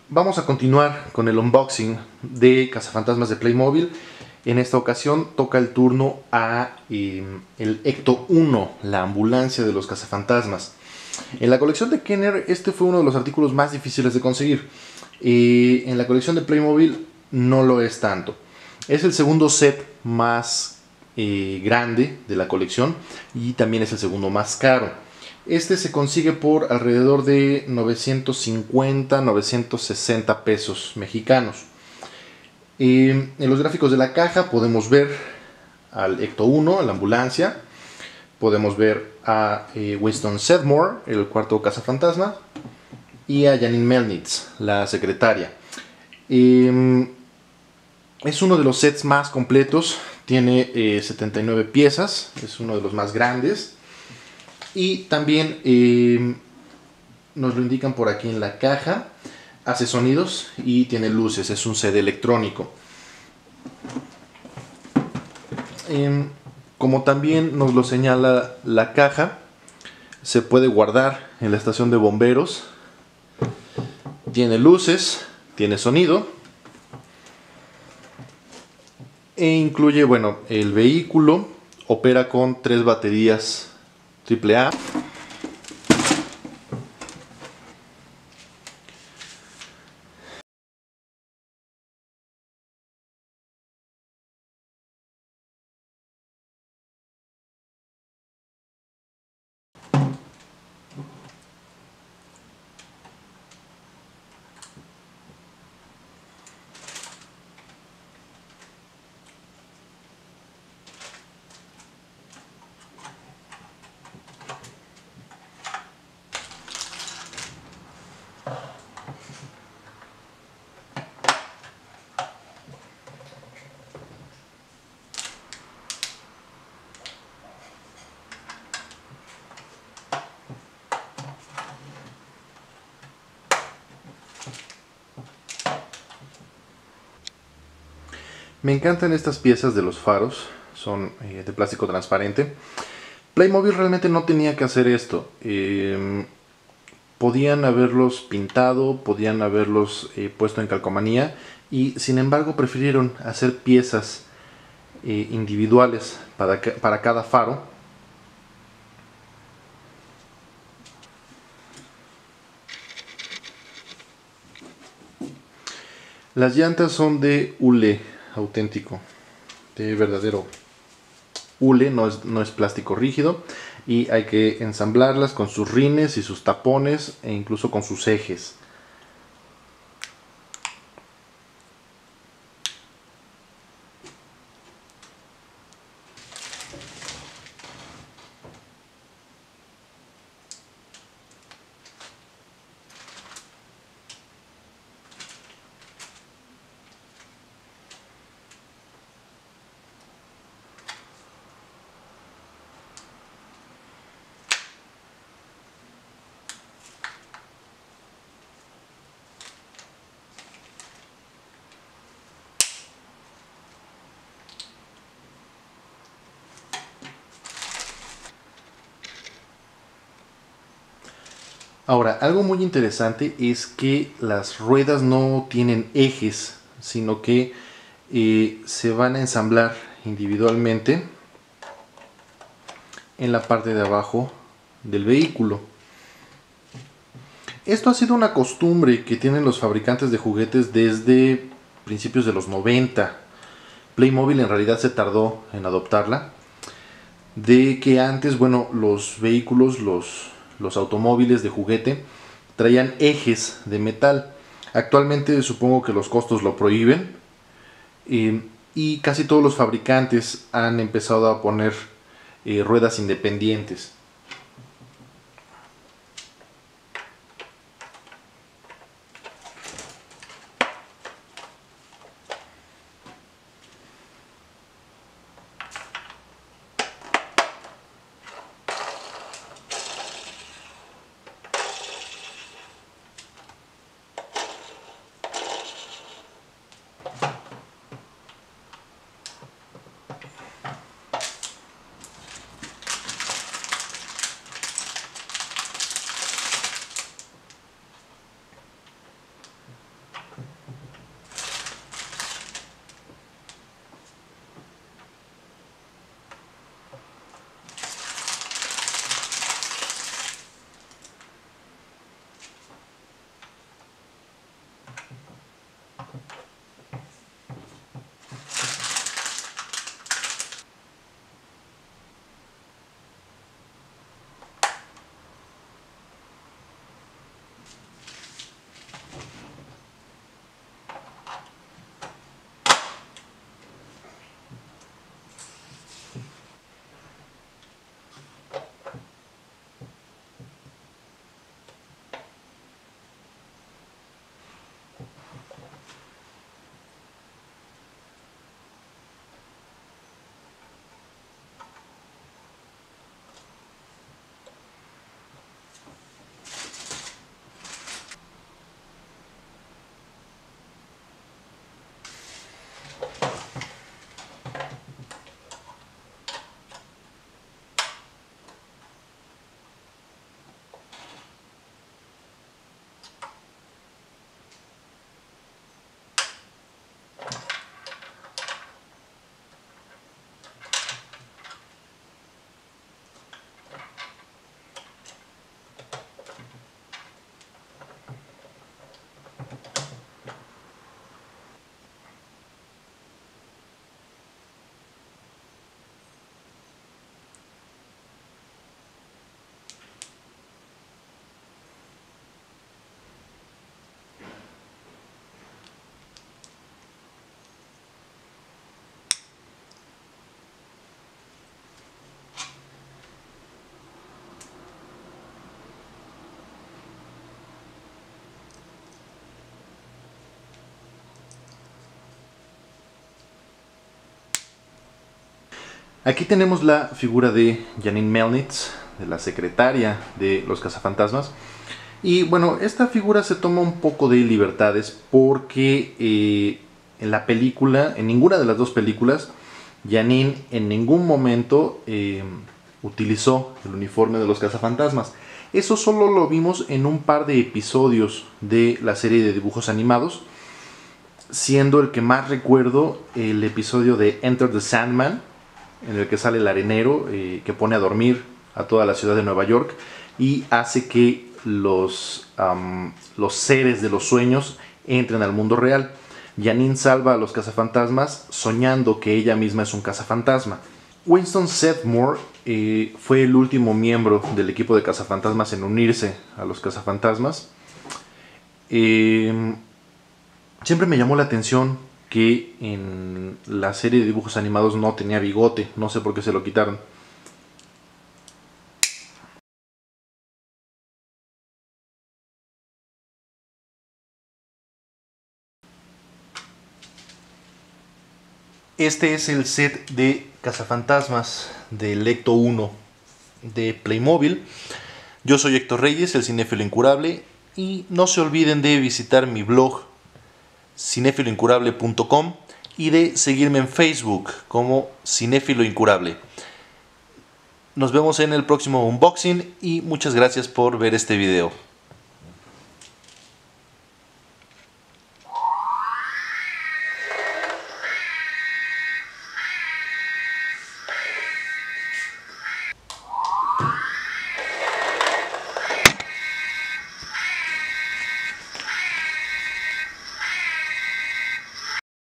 Vamos a continuar con el unboxing de Cazafantasmas de Playmobil. En esta ocasión toca el turno a el Ecto 1, la ambulancia de los cazafantasmas. En la colección de Kenner este fue uno de los artículos más difíciles de conseguir. En la colección de Playmobil no lo es tanto. Es el segundo set más grande de la colección y también es el segundo más caro. Este se consigue por alrededor de 950, 960 pesos mexicanos. En los gráficos de la caja podemos ver al Ecto 1, a la ambulancia. Podemos ver a Winston Sedmore, el cuarto cazafantasma. Y a Janine Melnitz, la secretaria. Es uno de los sets más completos. Tiene 79 piezas. Es uno de los más grandes. Y también nos lo indican por aquí en la caja. Hace sonidos y tiene luces. Es un CD electrónico. Como también nos lo señala la caja, se puede guardar en la estación de bomberos. Tiene luces, tiene sonido. E incluye, bueno, el vehículo. Opera con 3 baterías AAA. Me encantan estas piezas de los faros, son de plástico transparente. Playmobil realmente no tenía que hacer esto. Podían haberlos pintado, podían haberlos puesto en calcomanía y sin embargo prefirieron hacer piezas individuales para cada faro. Las llantas son de hule auténtico, de verdadero hule, no es plástico rígido, y hay que ensamblarlas con sus rines y sus tapones e incluso con sus ejes. Ahora, algo muy interesante es que las ruedas no tienen ejes, sino que se van a ensamblar individualmente en la parte de abajo del vehículo. Esto ha sido una costumbre que tienen los fabricantes de juguetes desde principios de los 90. Playmobil en realidad se tardó en adoptarla. De que antes, bueno, los vehículos, los automóviles de juguete traían ejes de metal. Actualmente supongo que los costos lo prohíben y casi todos los fabricantes han empezado a poner ruedas independientes. Aquí tenemos la figura de Janine Melnitz, de la secretaria de los cazafantasmas. Y bueno, esta figura se toma un poco de libertades porque en la película, en ninguna de las dos películas, Janine en ningún momento utilizó el uniforme de los cazafantasmas. Eso solo lo vimos en un par de episodios de la serie de dibujos animados, siendo el que más recuerdo el episodio de Enter the Sandman, en el que sale el arenero que pone a dormir a toda la ciudad de Nueva York y hace que los seres de los sueños entren al mundo real. Janine salva a los cazafantasmas soñando que ella misma es un cazafantasma. Winston Sedmore fue el último miembro del equipo de cazafantasmas en unirse a los cazafantasmas. Siempre me llamó la atención que en la serie de dibujos animados no tenía bigote, no sé por qué se lo quitaron. Este es el set de cazafantasmas del Ecto 1 de Playmobil. Yo soy Héctor Reyes, el cinéfilo incurable, y no se olviden de visitar mi blog cinéfiloincurable.com y de seguirme en Facebook como Cinéfilo Incurable. Nos vemos en el próximo unboxing y muchas gracias por ver este video.